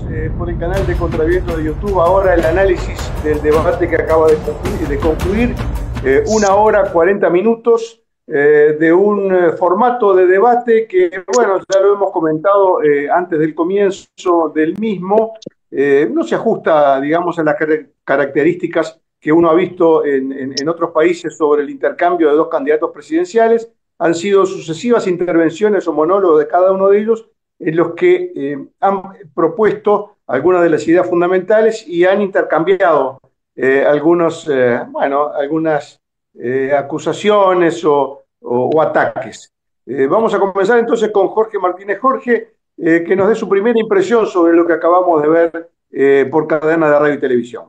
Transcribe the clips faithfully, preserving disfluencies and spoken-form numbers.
eh, por el canal de Contraviento de YouTube ahora el análisis del debate que acaba de concluir, de concluir eh, una hora cuarenta minutos eh, de un eh, formato de debate que, bueno, ya lo hemos comentado eh, antes del comienzo del mismo, eh, no se ajusta, digamos, a las car características que uno ha visto en, en, en otros países sobre el intercambio de dos candidatos presidenciales. Han sido sucesivas intervenciones o monólogos de cada uno de ellos en los que eh, han propuesto algunas de las ideas fundamentales y han intercambiado eh, algunos, eh, bueno, algunas eh, acusaciones o, o, o ataques. Eh, vamos a comenzar entonces con Jorge Martínez. Jorge, eh, que nos dé su primera impresión sobre lo que acabamos de ver eh, por cadena de radio y televisión.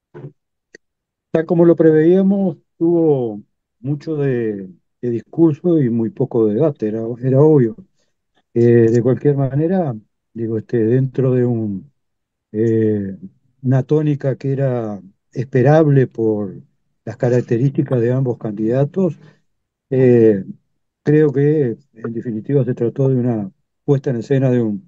Tal como lo preveíamos, tuvo mucho de, de discurso y muy poco de debate, era, era obvio. Eh, de cualquier manera, digo, este, dentro de un, eh, una tónica que era esperable por las características de ambos candidatos, eh, creo que en definitiva se trató de una puesta en escena de un,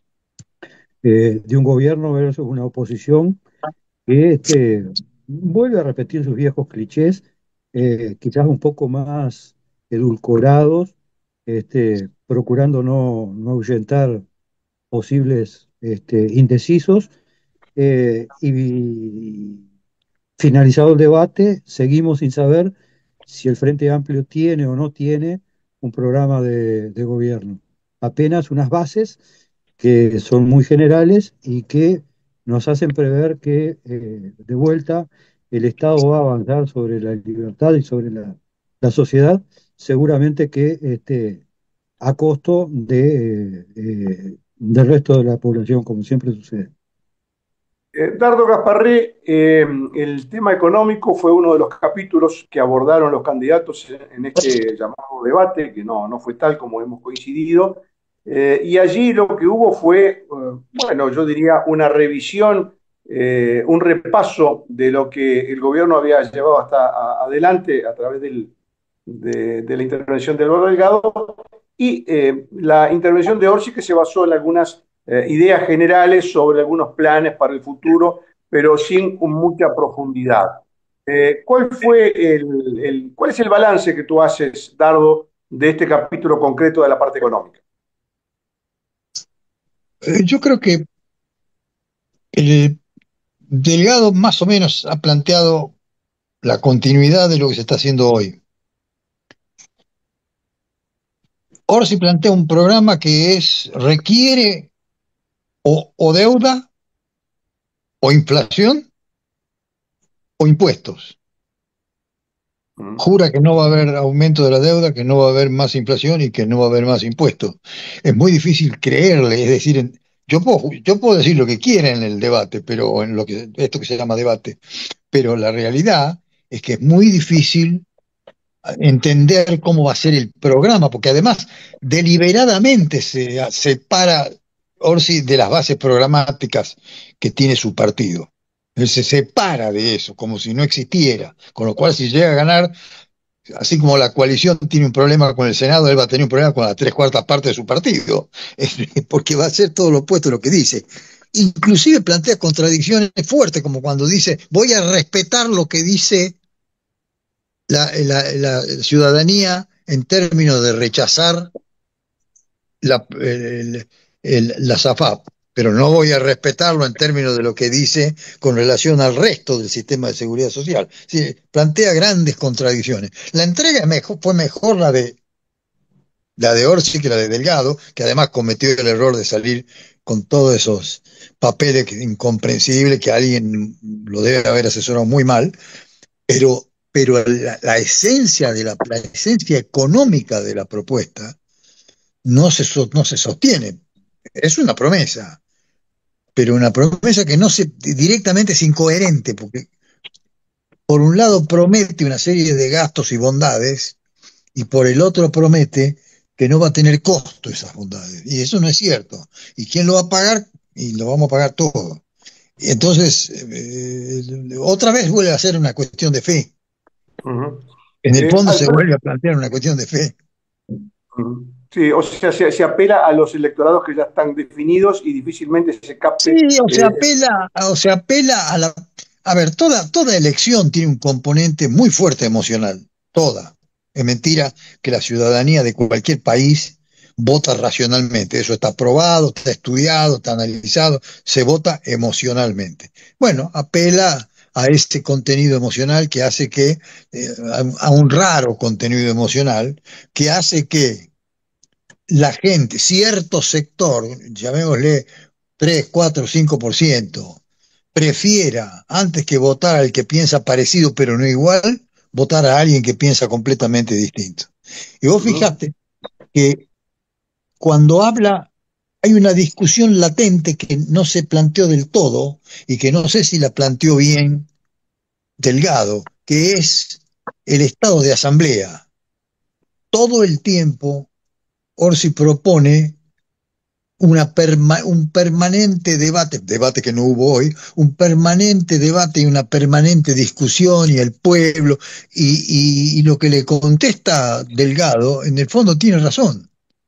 eh, de un gobierno versus una oposición que este, vuelve a repetir sus viejos clichés, eh, quizás un poco más edulcorados, este, procurando no, no ahuyentar posibles este, indecisos. eh, y finalizado el debate, seguimos sin saber si el Frente Amplio tiene o no tiene un programa de, de gobierno. Apenas unas bases que son muy generales y que nos hacen prever que eh, de vuelta el Estado va a avanzar sobre la libertad y sobre la, la sociedad, seguramente que este, a costo de, eh, eh, del resto de la población, como siempre sucede. Eh, Dardo Gasparré, eh, el tema económico fue uno de los capítulos que abordaron los candidatos en, en este llamado debate, que no, no fue tal como hemos coincidido, eh, y allí lo que hubo fue, eh, bueno, yo diría una revisión, eh, un repaso de lo que el gobierno había llevado hasta a, adelante a través del, de, de la intervención de Eduardo Delgado, y eh, la intervención de Orsi, que se basó en algunas eh, ideas generales sobre algunos planes para el futuro, pero sin mucha profundidad. Eh, ¿cuál fue el, el, ¿Cuál es el balance que tú haces, Dardo, de este capítulo concreto de la parte económica? Eh, Yo creo que el Delgado más o menos ha planteado la continuidad de lo que se está haciendo hoy. Orsi plantea un programa que es requiere o, o deuda, o inflación, o impuestos. Mm. Jura que no va a haber aumento de la deuda, que no va a haber más inflación y que no va a haber más impuestos. Es muy difícil creerle, es decir, en- yo puedo, yo puedo decir lo que quiera en el debate, pero en lo que, esto que se llama debate, pero la realidad es que es muy difícil entender cómo va a ser el programa, porque además deliberadamente se separa Orsi de las bases programáticas que tiene su partido. Él se separa de eso, como si no existiera, con lo cual si llega a ganar, así como la coalición tiene un problema con el Senado, él va a tener un problema con las tres cuartas partes de su partido, porque va a ser todo lo opuesto a lo que dice. Inclusive plantea contradicciones fuertes, como cuando dice, voy a respetar lo que dice la, la, la ciudadanía en términos de rechazar la, el, el, la SAFAP, pero no voy a respetarlo en términos de lo que dice con relación al resto del sistema de seguridad social. Sí, plantea grandes contradicciones. La entrega mejor, fue mejor la de, la de Orsi que la de Delgado, que además cometió el error de salir con todos esos papeles incomprensibles que alguien lo debe haber asesorado muy mal, pero, pero la, la esencia de la, la esencia económica de la propuesta no se, no se sostiene. Es una promesa, pero una promesa que no se directamente es incoherente, porque por un lado promete una serie de gastos y bondades, y por el otro promete que no va a tener costo esas bondades. Y eso no es cierto. ¿Y quién lo va a pagar? Y lo vamos a pagar todo. Y entonces, eh, otra vez vuelve a ser una cuestión de fe. Uh -huh. En el eh, fondo se Alfredo, vuelve a plantear una cuestión de fe. uh -huh. Sí, o sea, se, se apela a los electorados que ya están definidos y difícilmente se Sí, capte. o se eh, apela, o se apela a la... A ver, toda, toda elección tiene un componente muy fuerte emocional, toda. Es mentira que la ciudadanía de cualquier país vota racionalmente. Eso está probado, está estudiado, está analizado, se vota emocionalmente. Bueno, apela a este contenido emocional que hace que, eh, a, a un raro contenido emocional, que hace que la gente, cierto sector, llamémosle tres, cuatro, cinco por ciento, prefiera, antes que votar al que piensa parecido pero no igual, votar a alguien que piensa completamente distinto. Y vos ujú. fijaste que cuando habla hay una discusión latente que no se planteó del todo y que no sé si la planteó bien Delgado, que es el estado de asamblea. Todo el tiempo Orsi propone una perma- un permanente debate, debate que no hubo hoy, un permanente debate y una permanente discusión y el pueblo, y, y- y lo que le contesta Delgado, en el fondo tiene razón.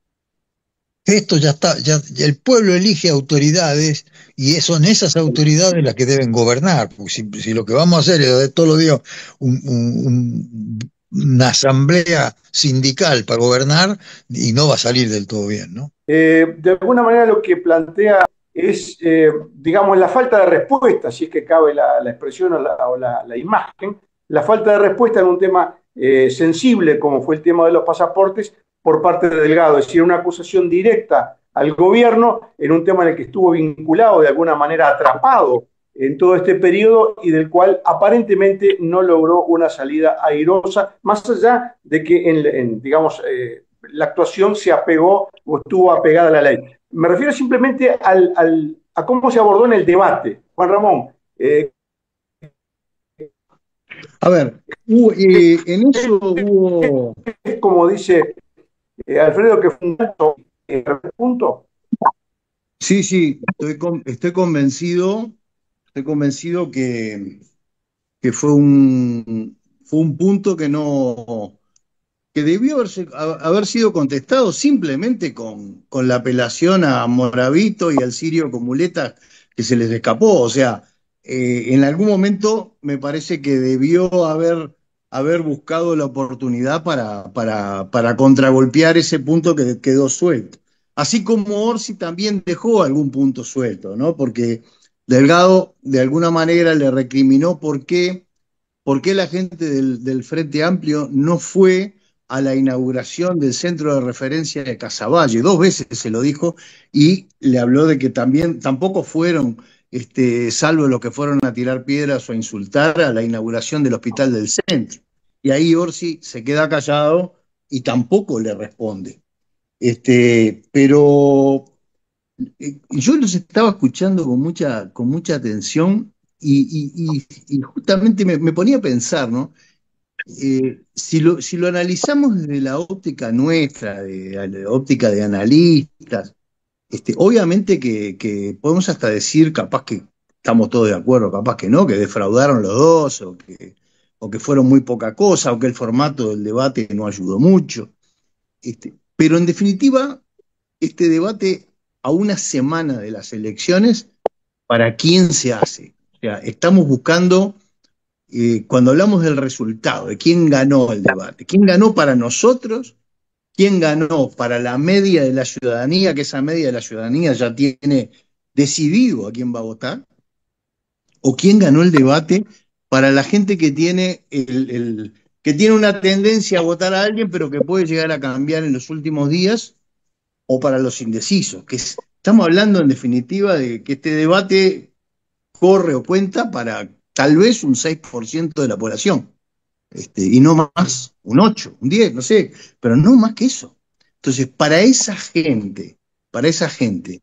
Esto ya está, ya, ya el pueblo elige autoridades y son esas autoridades las que deben gobernar, porque si, si lo que vamos a hacer es de todos los días un- un- un- una asamblea sindical para gobernar, y no va a salir del todo bien, ¿no? Eh, de alguna manera lo que plantea es, eh, digamos, la falta de respuesta, si es que cabe la, la expresión o, la, o la, la, imagen, la falta de respuesta en un tema eh, sensible como fue el tema de los pasaportes por parte de Delgado, es decir, una acusación directa al gobierno en un tema en el que estuvo vinculado, de alguna manera atrapado en todo este periodo y del cual aparentemente no logró una salida airosa, más allá de que, en, en digamos, eh, la actuación se apegó o estuvo apegada a la ley. Me refiero simplemente al, al, a cómo se abordó en el debate. Juan Ramón, eh, A ver, hubo, eh, en eso hubo, es como dice eh, Alfredo, que fue un punto, eh, punto. sí, sí, estoy, con- estoy convencido, estoy convencido que, que fue un, fue un punto que no, que debió haberse- ha- haber sido contestado simplemente con, con la apelación a Moravito y al Sirio con muletas que se les escapó. O sea, eh, en algún momento me parece que debió haber, haber buscado la oportunidad para, para, para contragolpear ese punto que quedó suelto. Así como Orsi también dejó algún punto suelto, ¿no? Porque Delgado de alguna manera le recriminó por qué ¿por qué la gente del, del Frente Amplio no fue a la inauguración del centro de referencia de Casaballe? Dos veces se lo dijo y le habló de que también tampoco fueron, este, salvo los que fueron a tirar piedras o a insultar, a la inauguración del hospital del centro. Y ahí Orsi se queda callado y tampoco le responde. Este, pero eh, yo los estaba escuchando con mucha, con mucha atención y, y- y- y justamente me, me ponía a pensar, ¿no? Eh, si lo, si lo analizamos desde la óptica nuestra, de la óptica de analistas, este, obviamente que, que podemos hasta decir, capaz que estamos todos de acuerdo, capaz que no, que defraudaron los dos, o que, o que fueron muy poca cosa, o que el formato del debate no ayudó mucho. Este, pero en definitiva, este debate a una semana de las elecciones, ¿para quién se hace? O sea, estamos buscando, eh, cuando hablamos del resultado, de quién ganó el debate, quién ganó para nosotros, quién ganó para la media de la ciudadanía, que esa media de la ciudadanía ya tiene decidido a quién va a votar, o quién ganó el debate para la gente que tiene, el, el, que tiene una tendencia a votar a alguien, pero que puede llegar a cambiar en los últimos días, o para los indecisos, que es, estamos hablando en definitiva de que este debate corre o cuenta para tal vez un seis por ciento de la población, este, y no más, un ocho, un diez, no sé, pero no más que eso. Entonces, para esa gente, para esa gente,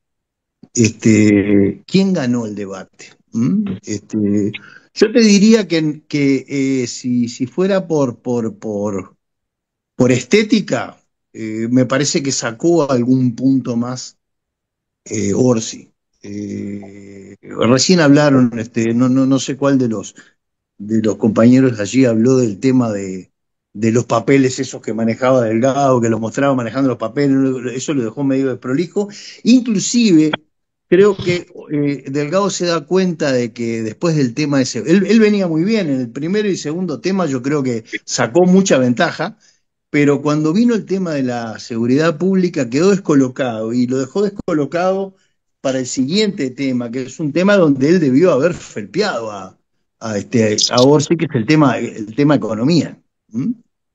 este, ¿quién ganó el debate? ¿Mm? Este, yo te diría que, que eh, si, si fuera por, por, por, por estética, eh, me parece que sacó algún punto más eh, Orsi. Eh, recién hablaron, este, no, no, no sé cuál de los, de los compañeros allí habló del tema de, de los papeles esos que manejaba Delgado, que los mostraba manejando los papeles, eso lo dejó medio desprolijo. Inclusive, creo que eh, Delgado se da cuenta de que después del tema ese, él, él venía muy bien en el primero y segundo tema, yo creo que sacó mucha ventaja, pero cuando vino el tema de la seguridad pública quedó descolocado y lo dejó descolocado para el siguiente tema, que es un tema donde él debió haber felpeado a, a, este, a Orsi, que es el tema, el tema economía. ¿Mm?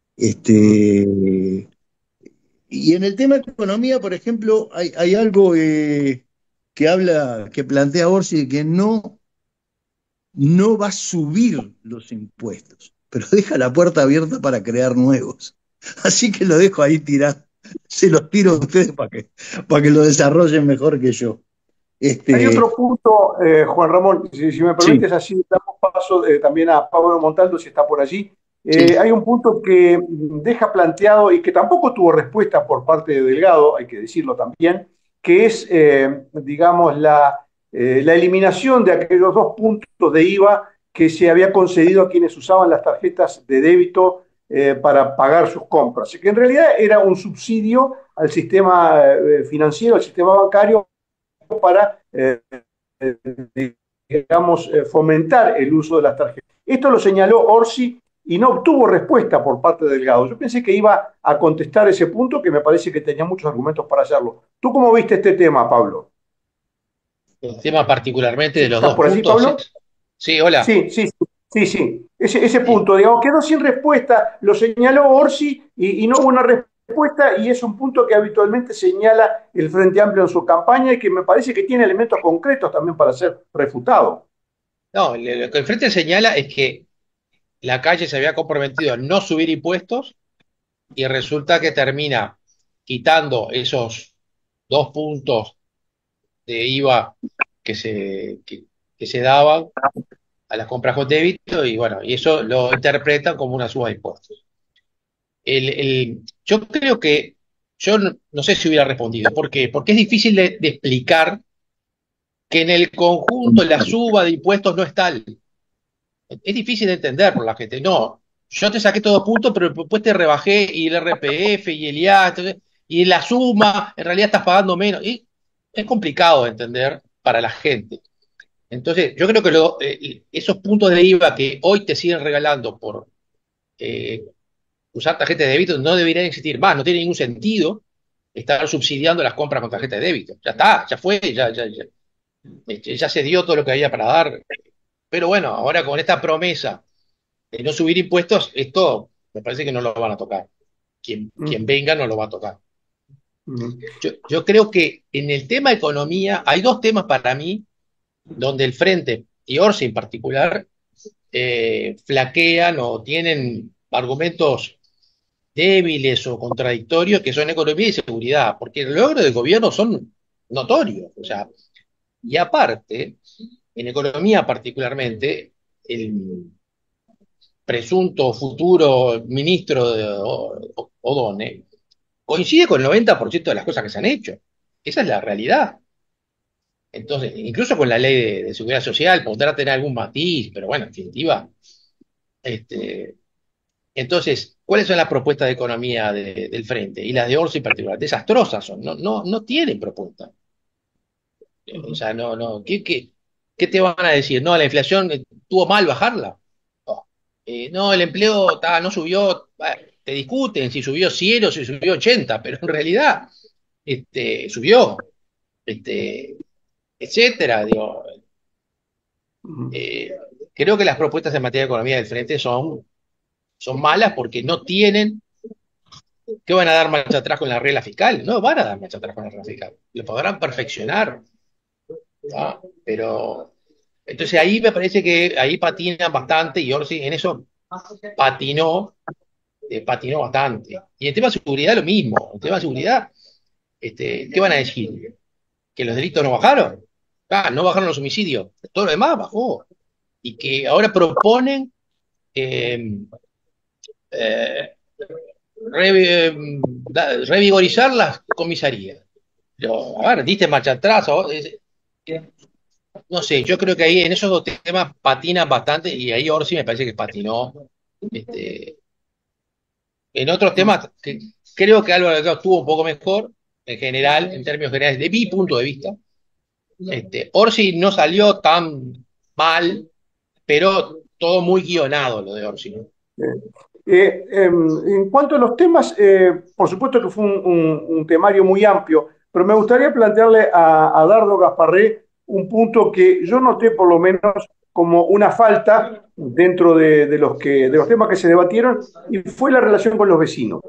Este, y en el tema economía, por ejemplo, hay, hay algo eh, que habla, que plantea Orsi, que no, no va a subir los impuestos, pero deja la puerta abierta para crear nuevos. Así que lo dejo ahí tirado. Se los tiro a ustedes para que, para que lo desarrollen mejor que yo. Hay Este, otro punto, eh, Juan Ramón, si, si me sí, permites, así damos paso eh, también a Pablo Montaldo, si está por allí. sí. Eh, hay un punto que deja planteado y que tampoco tuvo respuesta por parte de Delgado, hay que decirlo también, que es, eh, digamos, la, eh, la eliminación de aquellos dos puntos de IVA que se había concedido a quienes usaban las tarjetas de débito eh, para pagar sus compras, que en realidad era un subsidio al sistema eh, financiero, al sistema bancario para, eh, digamos, eh, fomentar el uso de las tarjetas. Esto lo señaló Orsi y no obtuvo respuesta por parte de Delgado. Yo pensé que iba a contestar ese punto, que me parece que tenía muchos argumentos para hacerlo. ¿Tú cómo viste este tema, Pablo? El tema particularmente de los ¿Estás dos por allí, puntos Pablo? es... Sí, hola. Sí, sí, sí, sí. Ese, ese Sí. punto, digamos, quedó sin respuesta, lo señaló Orsi y, y no hubo una respuesta y es un punto que habitualmente señala el Frente Amplio en su campaña y que me parece que tiene elementos concretos también para ser refutado. No, le- lo que el Frente señala es que la calle se había comprometido a no subir impuestos y resulta que termina quitando esos dos puntos de IVA que se, que, que se daban a las compras con débito y bueno, y eso lo interpretan como una suba de impuestos. El, el- yo creo que, yo no, no sé si hubiera respondido. ¿Por qué? Porque es difícil de, de explicar que en el conjunto la suba de impuestos no es tal. Es difícil de entender por la gente. No, yo te saqué todos puntos, pero después te rebajé y el R P F y el I A, entonces, y la suma, en realidad estás pagando menos. Y es complicado de entender para la gente. Entonces, yo creo que lo- eh, esos puntos de IVA que hoy te siguen regalando por eh, usar tarjeta de débito no deberían existir más, no tiene ningún sentido estar subsidiando las compras con tarjeta de débito. Ya está, ya fue, ya, ya, ya, este, ya se dio todo lo que había para dar. Pero bueno, ahora con esta promesa de no subir impuestos, esto me parece que no lo van a tocar. Quien, quien Mm, venga no lo va a tocar. mm, Yo, yo creo que en el tema economía hay dos temas para mí donde el Frente, y Orsi en particular, eh, flaquean o tienen argumentos débiles o contradictorios que son economía y seguridad, porque los logros del gobierno son notorios. O sea, y aparte, en economía particularmente, el presunto futuro ministro de O- Odone coincide con el noventa por ciento de las cosas que se han hecho. Esa es la realidad. Entonces, incluso con la ley de, de seguridad social, podrá tener algún matiz, pero bueno, en definitiva, este, entonces, ¿cuáles son las propuestas de economía de- del Frente? Y las de Orsi en particular, desastrosas son, no, no, no tienen propuesta. O sea, no, no, ¿qué, qué, qué te van a decir? No, la inflación eh, tuvo mal bajarla. No, Eh, no, el empleo ta, no subió, bueno, te discuten si subió cien o si subió ochenta, pero en realidad este, subió, este, etcétera. Digo, mm, eh, creo que las propuestas en materia de economía del Frente son, son malas porque no tienen. ¿Qué van a dar marcha atrás con la regla fiscal? No van a dar marcha atrás con la regla fiscal. Lo podrán perfeccionar, ¿tá? Pero entonces ahí me parece que ahí patinan bastante y Orsi en eso patinó, eh, patinó bastante. Y en tema de seguridad lo mismo. En tema de seguridad, este, ¿qué van a decir? ¿Que los delitos no bajaron? Ah, no bajaron los homicidios. Todo lo demás bajó. Y que ahora proponen eh, eh, re- da- revigorizar las comisarías. Pero, a ver, diste marcha atrás. o- es- no sé, yo creo que ahí en esos dos temas patinan bastante y ahí Orsi me parece que patinó este, En otros temas, que creo que Álvaro Delgado estuvo un poco mejor, en general, en términos generales, de mi punto de vista. Este, Orsi no salió tan mal, pero todo muy guionado lo de Orsi, ¿no? Eh, em, en cuanto a los temas, eh, por supuesto que fue un, un- un temario muy amplio, pero me gustaría plantearle a, a Dardo Gasparré un punto que yo noté por lo menos como una falta dentro de, de los que, de los temas que se debatieron, y fue la relación con los vecinos.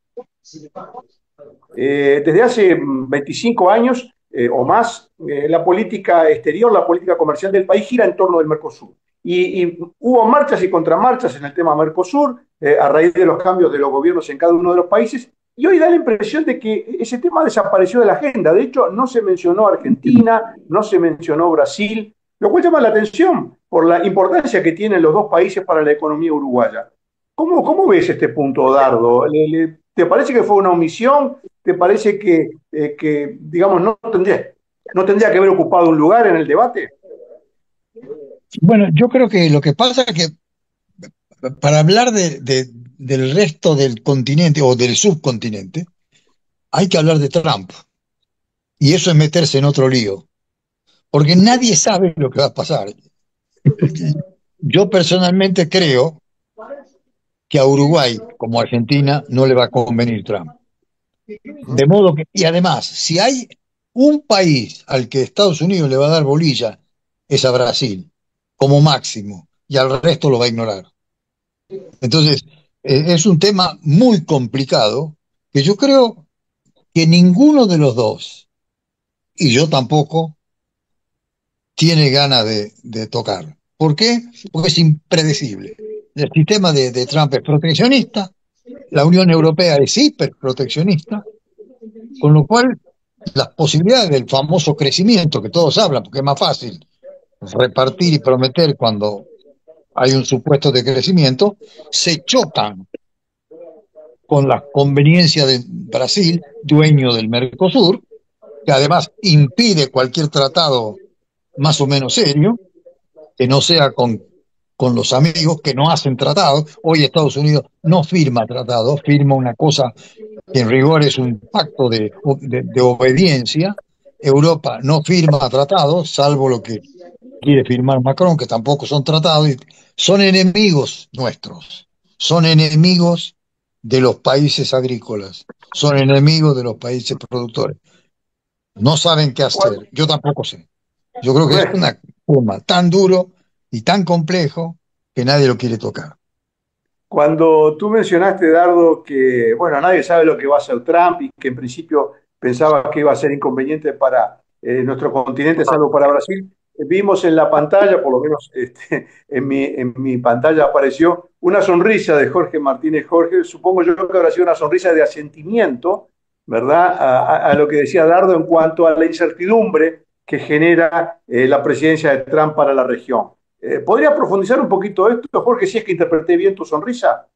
Eh, desde hace veinticinco años eh, o más, eh, la política exterior, la política comercial del país gira en torno del Mercosur. Y, y hubo marchas y contramarchas en el tema Mercosur eh, a raíz de los cambios de los gobiernos en cada uno de los países. Y hoy da la impresión de que ese tema desapareció de la agenda. De hecho, no se mencionó Argentina, no se mencionó Brasil, lo cual llama la atención por la importancia que tienen los dos países para la economía uruguaya. ¿Cómo, cómo ves este punto, Dardo? ¿Le, le, ¿Te parece que fue una omisión? ¿Te parece que, eh, que digamos, no tendría, no tendría que haber ocupado un lugar en el debate? Bueno, yo creo que lo que pasa es que para hablar de, de, del resto del continente o del subcontinente, hay que hablar de Trump. Y eso es meterse en otro lío, porque nadie sabe lo que va a pasar. Yo personalmente creo que a Uruguay, como a Argentina, no le va a convenir Trump. De modo que, y además, si hay un país al que Estados Unidos le va a dar bolilla, es a Brasil, como máximo, y al resto lo va a ignorar. Entonces, eh, es un tema muy complicado que yo creo que ninguno de los dos, y yo tampoco, tiene ganas de, de tocar. ¿Por qué? Porque es impredecible. El sistema de, de Trump es proteccionista, la Unión Europea es hiperproteccionista, con lo cual las posibilidades del famoso crecimiento que todos hablan, porque es más fácil repartir y prometer cuando hay un supuesto de crecimiento, se chocan con la conveniencia de Brasil, dueño del Mercosur, que además impide cualquier tratado más o menos serio, que no sea con, con los amigos que no hacen tratados. Hoy Estados Unidos no firma tratados, firma una cosa que en rigor es un pacto de, de, de obediencia. Europa no firma tratados, salvo lo que quiere firmar Macron, que tampoco son tratados, y son enemigos nuestros, son enemigos de los países agrícolas, son enemigos de los países productores. No saben qué hacer, yo tampoco sé. Yo creo que es una forma tan duro y tan complejo que nadie lo quiere tocar. Cuando tú mencionaste, Dardo, que bueno, nadie sabe lo que va a hacer Trump y que en principio pensaba que iba a ser inconveniente para eh, nuestro continente, salvo para Brasil, vimos en la pantalla, por lo menos este, en mi, en mi pantalla apareció una sonrisa de Jorge Martínez Jorge, supongo yo que habrá sido una sonrisa de asentimiento, ¿verdad? A, a, a lo que decía Dardo en cuanto a la incertidumbre que genera eh, la presidencia de Trump para la región. Eh, ¿Podría profundizar un poquito esto, Jorge, si es que interpreté bien tu sonrisa?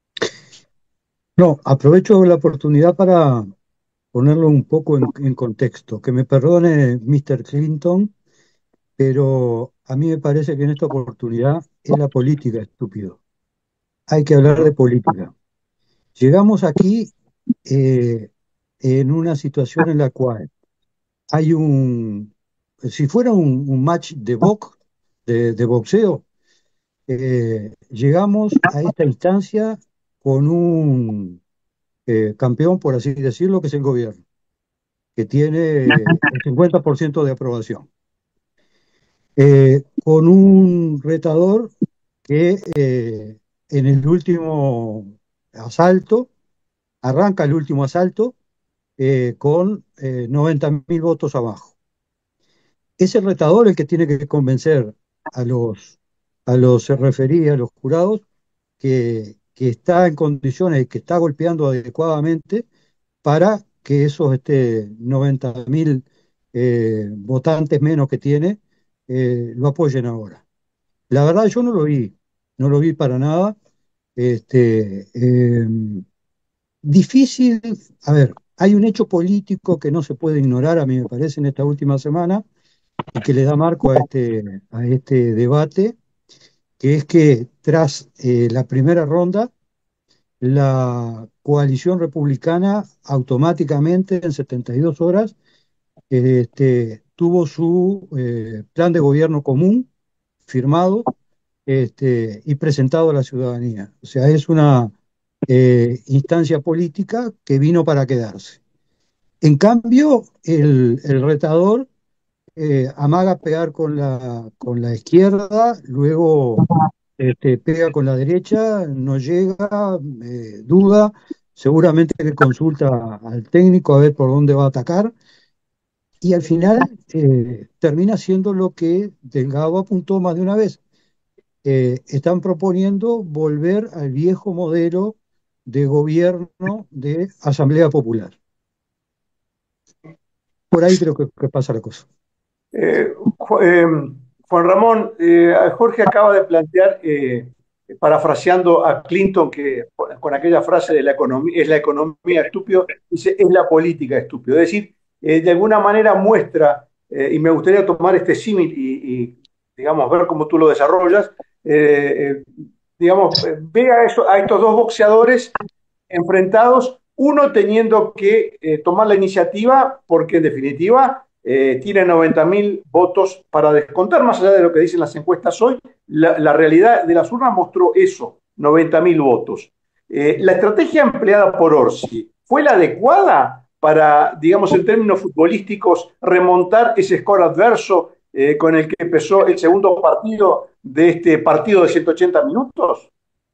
No, aprovecho la oportunidad para ponerlo un poco en, en contexto. Que me perdone míster Clinton, pero a mí me parece que en esta oportunidad es la política, estúpido. Hay que hablar de política. Llegamos aquí eh, en una situación en la cual hay un, si fuera un, un match de box, de, de boxeo, eh, llegamos a esta instancia con un eh, campeón, por así decirlo, que es el gobierno, que tiene el cincuenta por ciento de aprobación, eh, con un retador que eh, en el último asalto, arranca el último asalto eh, con eh, noventa mil votos abajo. Es el retador el que tiene que convencer a los, a los se refería, a los jurados, que, que está en condiciones y que está golpeando adecuadamente para que esos este, noventa mil eh, votantes menos que tiene eh, lo apoyen ahora. La verdad yo no lo vi, no lo vi para nada. Este, eh, difícil, a ver, hay un hecho político que no se puede ignorar, a mí me parece, en esta última semana, y que le da marco a este, a este debate, que es que tras eh, la primera ronda, la coalición republicana automáticamente en setenta y dos horas este, tuvo su eh, plan de gobierno común firmado este, y presentado a la ciudadanía. O sea, es una eh, instancia política que vino para quedarse. En cambio, el, el retador eh, amaga pegar con la, con la izquierda, luego este, pega con la derecha, no llega, eh, duda, seguramente que consulta al técnico a ver por dónde va a atacar, y al final eh, termina siendo lo que Delgado apuntó más de una vez. Eh, están proponiendo volver al viejo modelo de gobierno de Asamblea Popular. Por ahí creo que, que pasa la cosa. Eh, Ju- eh, Juan Ramón, eh, Jorge acaba de plantear, eh, parafraseando a Clinton, que con aquella frase de la economía, es la economía estúpido, dice, es la política estúpido. Es decir, eh, de alguna manera muestra, eh, y me gustaría tomar este símil y, y, digamos, ver cómo tú lo desarrollas, eh, eh, digamos, eh, ve a, eso, a estos dos boxeadores enfrentados, uno teniendo que eh, tomar la iniciativa porque en definitiva eh, tiene noventa mil votos para descontar, más allá de lo que dicen las encuestas hoy, la, la realidad de las urnas mostró eso, noventa mil votos. Eh, la estrategia empleada por Orsi fue la adecuada para, digamos, en términos futbolísticos, remontar ese score adverso eh, con el que empezó el segundo partido de este partido de ciento ochenta minutos.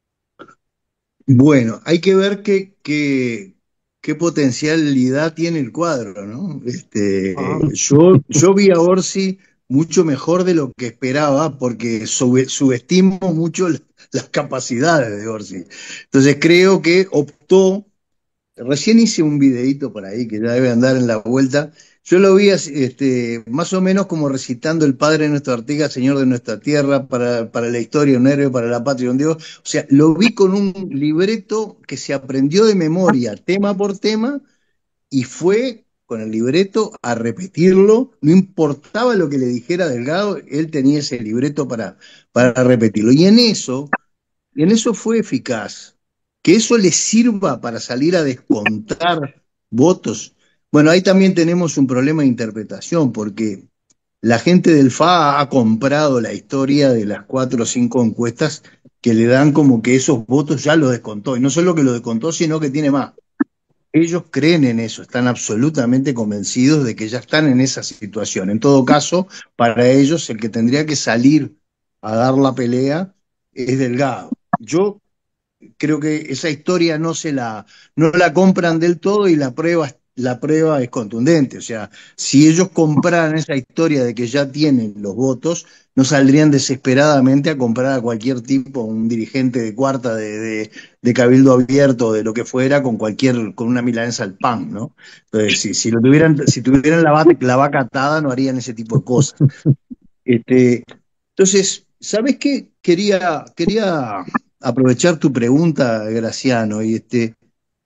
Bueno, hay que ver qué, qué, qué potencialidad tiene el cuadro, ¿no? Ah, Este, yo, yo vi a Orsi mucho mejor de lo que esperaba porque sube- subestimo mucho la- las capacidades de Orsi. Entonces creo que optó. Recién hice un videíto por ahí que ya debe andar en la vuelta. Yo lo vi así, este, más o menos como recitando el Padre Nuestro Artigas, Señor de nuestra tierra, para, para la historia un héroe, para la patria un Dios. O sea, lo vi con un libreto que se aprendió de memoria, tema por tema, y fue con el libreto a repetirlo. No importaba lo que le dijera Delgado, él tenía ese libreto para, para repetirlo. Y en eso y en eso fue eficaz. Que eso le sirva para salir a descontar votos. Bueno, ahí también tenemos un problema de interpretación, porque la gente del F A ha comprado la historia de las cuatro o cinco encuestas que le dan como que esos votos ya los descontó. Y no solo que los descontó, sino que tiene más. Ellos creen en eso, están absolutamente convencidos de que ya están en esa situación. En todo caso, para ellos el que tendría que salir a dar la pelea es Delgado. Yo creo que esa historia no se la, no la compran del todo y la prueba, la prueba es contundente. O sea, si ellos compraran esa historia de que ya tienen los votos, no saldrían desesperadamente a comprar a cualquier tipo, un dirigente de cuarta de, de, de Cabildo Abierto, de lo que fuera, con cualquier, con una milanesa al pan, ¿no? Entonces, si, si lo tuvieran, si tuvieran la, vaca- la vaca atada, no harían ese tipo de cosas. Este, entonces, ¿sabes qué? Quería, quería aprovechar tu pregunta, Graciano, y este,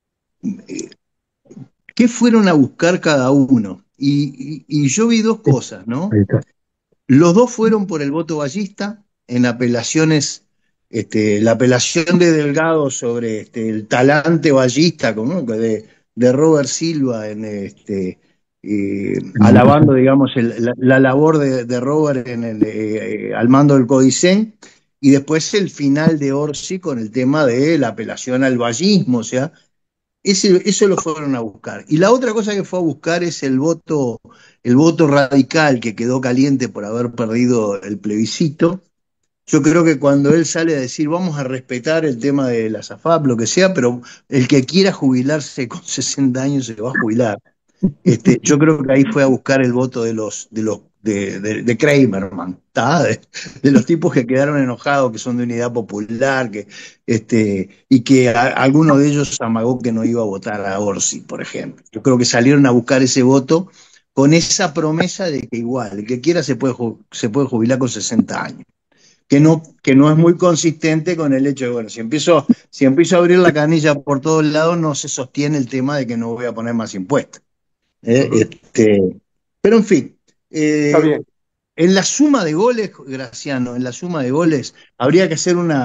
eh, ¿qué fueron a buscar cada uno? Y, y- y yo vi dos sí, cosas, ahí ¿no? está. Los dos fueron por el voto ballista en apelaciones, este, la apelación de Delgado sobre este, el talante ballista, ¿no? de, de Robert Silva, en, este, eh, alabando, digamos, el- la, la labor de, de Robert en el, eh, eh, al mando del Codicen, y después el final de Orsi con el tema de la apelación al vallismo, o sea, ese- eso lo fueron a buscar. Y la otra cosa que fue a buscar es el voto, el voto radical que quedó caliente por haber perdido el plebiscito. Yo creo que cuando él sale a decir vamos a respetar el tema de la SAFAP, lo que sea, pero el que quiera jubilarse con sesenta años se va a jubilar. Este, yo creo que ahí fue a buscar el voto de los, de los, de, de, de Kramerman, ¿tá? De, de los tipos que quedaron enojados, que son de Unidad Popular, que, este, y que a- alguno de ellos amagó que no iba a votar a Orsi, por ejemplo. Yo creo que salieron a buscar ese voto con esa promesa de que igual, el que quiera se puede, ju- se puede jubilar con sesenta años. Que no, que no es muy consistente con el hecho de, bueno, si empiezo, si empiezo a abrir la canilla por todos lados, no se sostiene el tema de que no voy a poner más impuestos. Eh, Uh-huh. este, pero en fin, Está eh, bien. en la suma de goles, Graciano, en la suma de goles, habría que hacer una,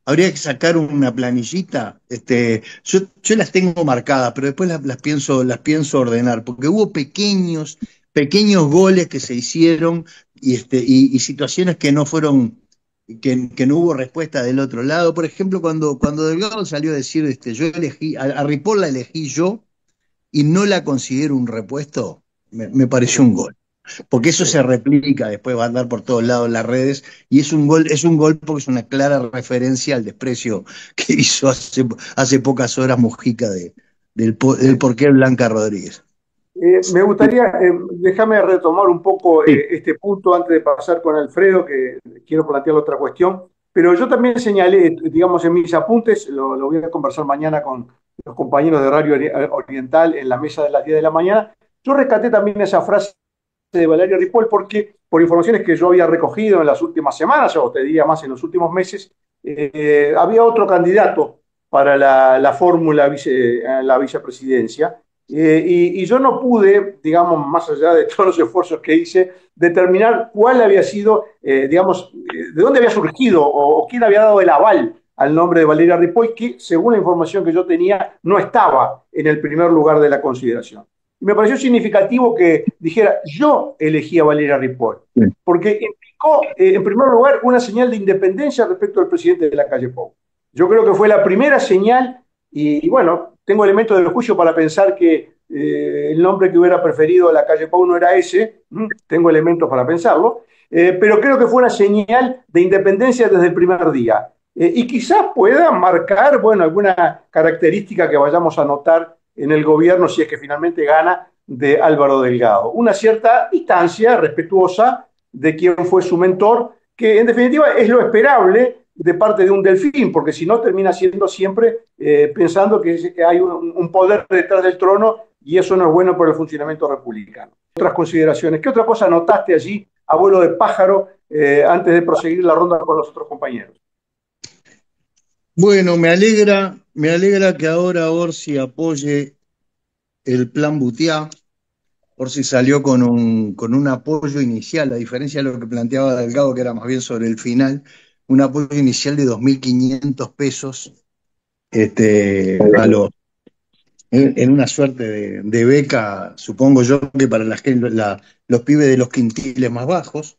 habría que sacar una planillita. Este, yo, yo las tengo marcadas, pero después las, las pienso, las pienso ordenar, porque hubo pequeños, pequeños goles que se hicieron y, este, y, y situaciones que no fueron, que, que no hubo respuesta del otro lado. Por ejemplo, cuando, cuando Delgado salió a decir, este, yo elegí, a, a Ripoll la elegí yo y no la considero un repuesto, me, me pareció un gol. Porque eso Sí. se replica, después va a andar por todos lados en las redes, y es un gol, es un gol porque es una clara referencia al desprecio que hizo hace, hace pocas horas Mujica de, del, del Sí. porqué Blanca Rodríguez. Eh, me gustaría, eh, déjame retomar un poco Sí, eh, este punto antes de pasar con Alfredo, que quiero plantear otra cuestión, pero yo también señalé, digamos, en mis apuntes, lo, lo voy a conversar mañana con los compañeros de Radio Ori- Oriental en la mesa de las diez de la mañana, yo rescaté también esa frase de Valeria Ripoll porque, por informaciones que yo había recogido en las últimas semanas, o te diría más en los últimos meses, eh, había otro candidato para la, la fórmula vice, la vicepresidencia. Eh, y, y, yo no pude, digamos, más allá de todos los esfuerzos que hice, determinar cuál había sido, eh, digamos, eh, de dónde había surgido o, o, quién había dado el aval al nombre de Valeria Ripoll, que según la información que yo tenía, no estaba en el primer lugar de la consideración. Y me pareció significativo que dijera, yo elegí a Valeria Ripoll, sí. porque implicó, eh, en primer lugar, una señal de independencia respecto al presidente de la calle Pou. Yo creo que fue la primera señal y, y bueno, tengo elementos del juicio para pensar que eh, el nombre que hubiera preferido a la calle Pou no era ese, ¿m? Tengo elementos para pensarlo, eh, pero creo que fue una señal de independencia desde el primer día. Eh, y quizás pueda marcar, bueno, alguna característica que vayamos a notar en el gobierno si es que finalmente gana de Álvaro Delgado. Una cierta distancia respetuosa de quien fue su mentor, que en definitiva es lo esperable de parte de un delfín, porque si no termina siendo siempre eh, pensando que hay un, un poder detrás del trono y eso no es bueno para el funcionamiento republicano. Otras consideraciones. ¿Qué otra cosa notaste allí, abuelo de pájaro, eh, antes de proseguir la ronda con los otros compañeros? Bueno, me alegra, me alegra que ahora Orsi apoye el plan Butiá. Orsi salió con un, con un apoyo inicial, a diferencia de lo que planteaba Delgado, que era más bien sobre el final, un apoyo inicial de dos mil quinientos pesos este, a los, en, en una suerte de, de beca, supongo yo, que para la, la, los pibes de los quintiles más bajos.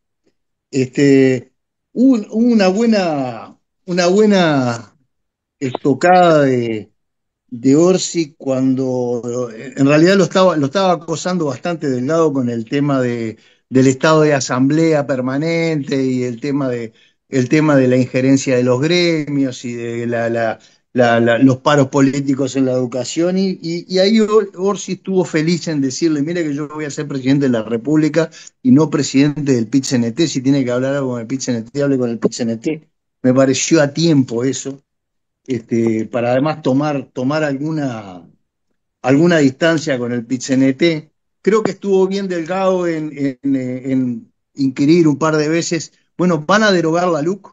Este, hubo una buena, una buena estocada de, de Orsi cuando en realidad lo estaba, lo estaba acosando bastante Delgado con el tema de, del estado de asamblea permanente y el tema de, el tema de la injerencia de los gremios y de la, la, la, la, los paros políticos en la educación. Y, y, y ahí Orsi estuvo feliz en decirle, mire que yo voy a ser presidente de la República y no presidente del P I T C N T, si tiene que hablar algo con el P I T C N T, hable con el P I T C N T. Me pareció a tiempo eso este, para además tomar, tomar alguna, alguna distancia con el Pit-C N-T. Creo que estuvo bien Delgado en, en, en inquirir un par de veces, bueno, van a derogar la L U C,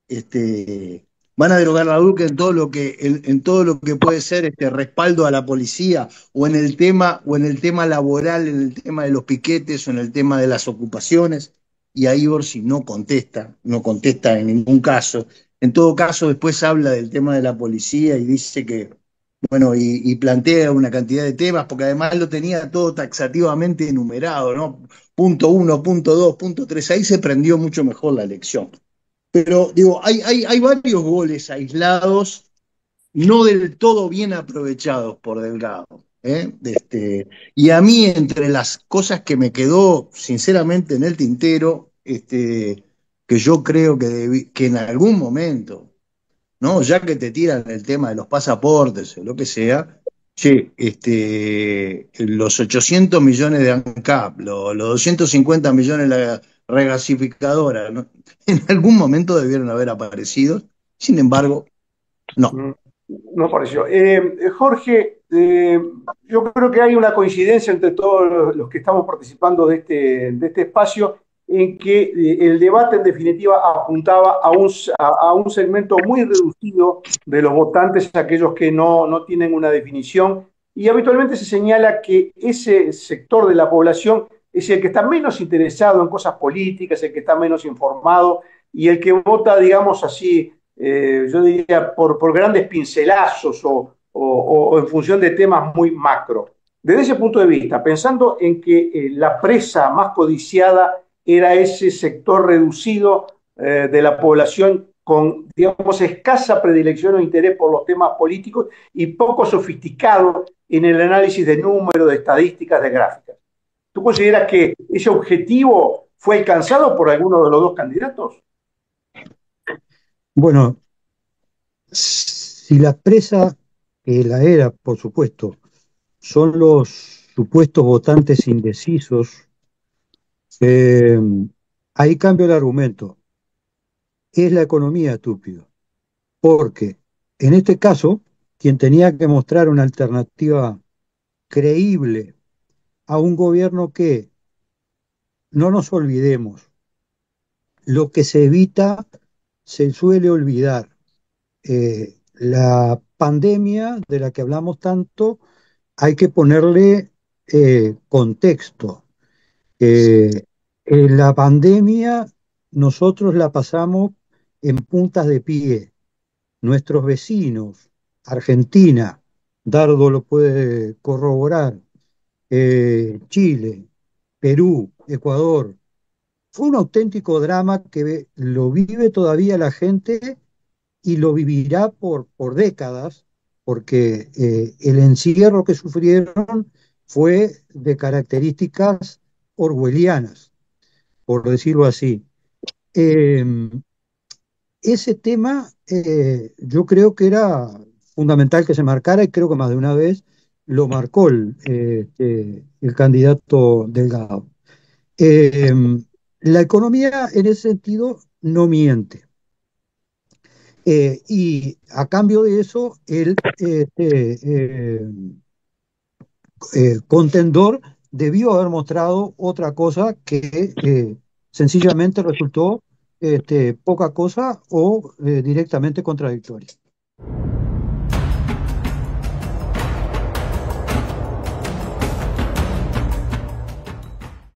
este, van a derogar la L U C en todo lo que, en, en todo lo que puede ser este respaldo a la policía, o en el tema, o en el tema laboral, en el tema de los piquetes, o en el tema de las ocupaciones, y ahí Orsi no contesta, no contesta en ningún caso. En todo caso, después habla del tema de la policía y dice que, bueno, y, y plantea una cantidad de temas, porque además lo tenía todo taxativamente enumerado, ¿no? Punto uno, punto dos, punto tres, ahí se prendió mucho mejor la elección. Pero digo, hay, hay, hay varios goles aislados, no del todo bien aprovechados por Delgado. ¿eh? Este, y a mí, entre las cosas que me quedó sinceramente en el tintero, este, que yo creo que, debí, que en algún momento, ¿no? Ya que te tiran el tema de los pasaportes o lo que sea, che, este, los ochocientos millones de ANCAP, los, los doscientos cincuenta millones de la regasificadora, ¿no? En algún momento debieron haber aparecido, sin embargo, no. No pareció. Eh, Jorge, eh, yo creo que hay una coincidencia entre todos los que estamos participando de este, de este espacio en que eh, el debate en definitiva apuntaba a un, a, a un segmento muy reducido de los votantes, aquellos que no, no tienen una definición, y habitualmente se señala que ese sector de la población es el que está menos interesado en cosas políticas, el que está menos informado y el que vota, digamos así, eh, yo diría, por, por grandes pincelazos o, o, o en función de temas muy macro. Desde ese punto de vista, pensando en que eh, la presa más codiciada era ese sector reducido eh, de la población con, digamos, escasa predilección o interés por los temas políticos y poco sofisticado en el análisis de números, de estadísticas, de gráficas. ¿Tú consideras que ese objetivo fue alcanzado por alguno de los dos candidatos? Bueno, si la presa, que la era, por supuesto, son los supuestos votantes indecisos, eh, ahí cambio el argumento. Es la economía, estúpido. Porque en este caso, quien tenía que mostrar una alternativa creíble a un gobierno que, no nos olvidemos, lo que se evita se suele olvidar. Eh, la pandemia de la que hablamos tanto, hay que ponerle eh, contexto. Eh, en la pandemia nosotros la pasamos en puntas de pie. Nuestros vecinos, Argentina, Dardo lo puede corroborar, eh, Chile, Perú, Ecuador, fue un auténtico drama que lo vive todavía la gente y lo vivirá por, por décadas, porque eh, el encierro que sufrieron fue de características orwellianas, por decirlo así. Eh, ese tema eh, yo creo que era fundamental que se marcara y creo que más de una vez lo marcó el, eh, este, el candidato Delgado. Eh, la economía en ese sentido no miente. Eh, y a cambio de eso, el este, eh, eh, contendor debió haber mostrado otra cosa que eh, sencillamente resultó este, poca cosa o eh, directamente contradictoria.